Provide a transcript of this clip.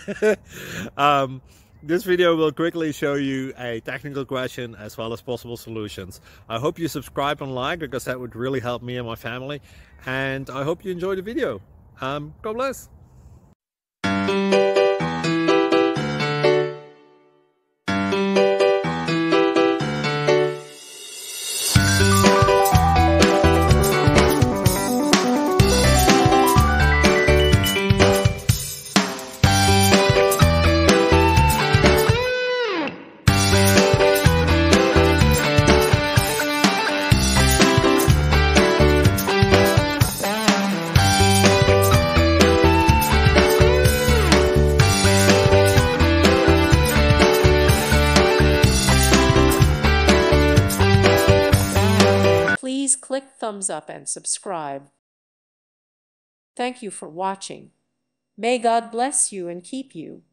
um, this video will quickly show you a technical question as well as possible solutions. I hope you subscribe and like, because that would really help me and my family. And I hope you enjoy the video. God bless. Please click thumbs up and subscribe. Thank you for watching. May God bless you and keep you.